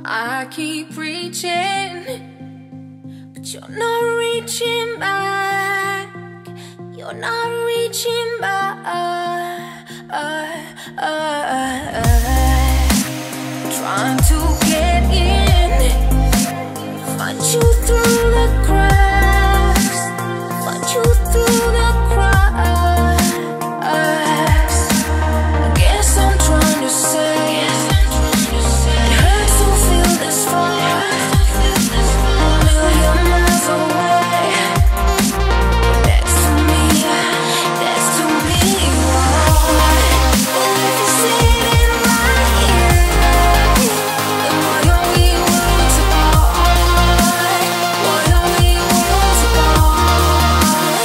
I keep reaching, but you're not reaching back. You're not reaching back. Trying to get in, find you through the cracks, find you through the cracks. I guess I'm trying to say it hurts to feel this far, a million miles away. That's to me wrong. But if you say it right here, then what are we worlds apart? What are we worlds apart?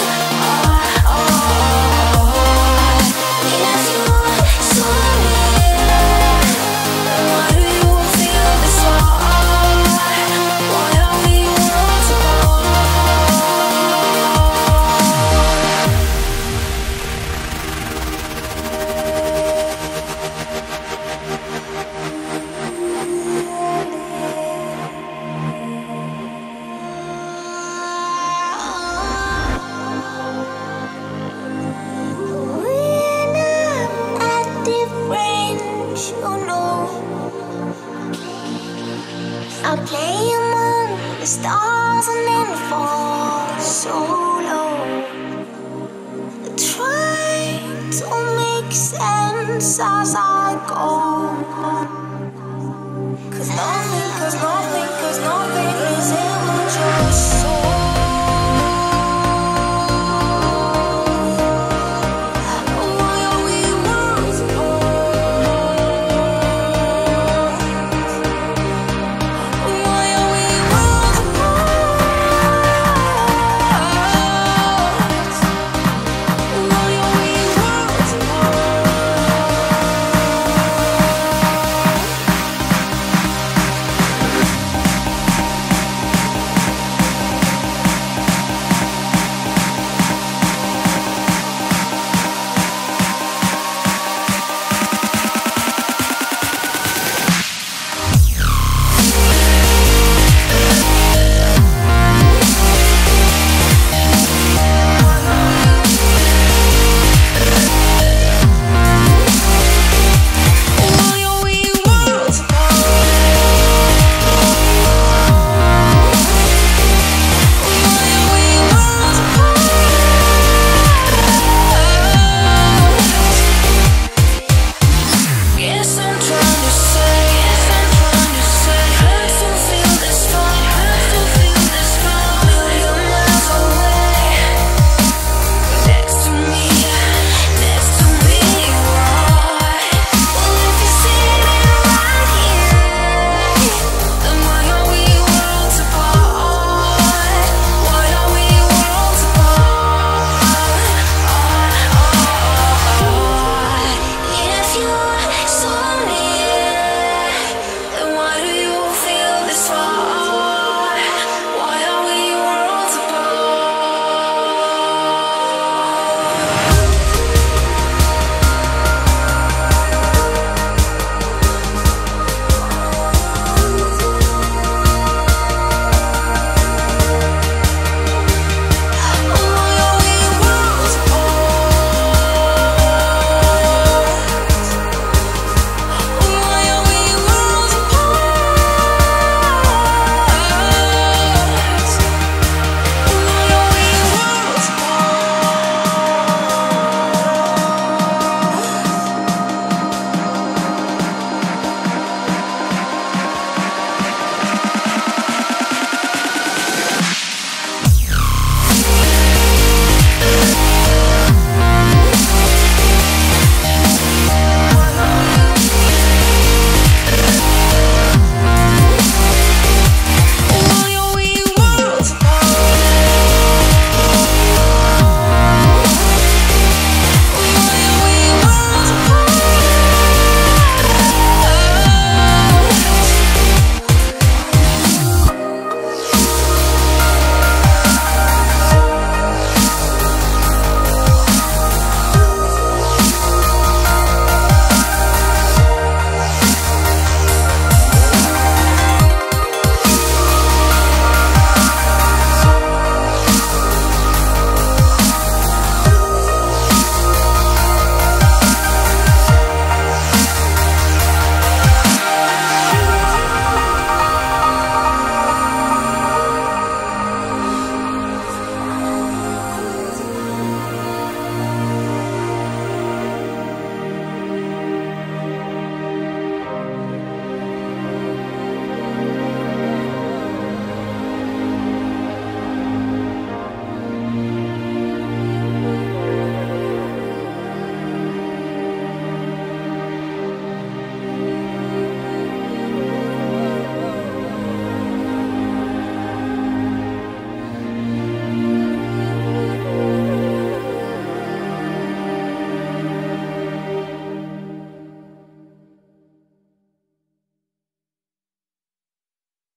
If you're so near, then why do you feel this far? Why are we worlds apart? When I'm at the range, I play among the stars and then fall so low, trying to make sense as I go. 'Cause nothing is ever just so.